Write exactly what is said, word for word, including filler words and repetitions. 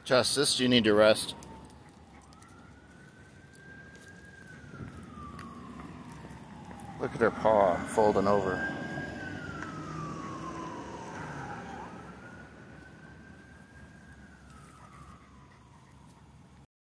Justice, you need to rest. Look at her paw folding over.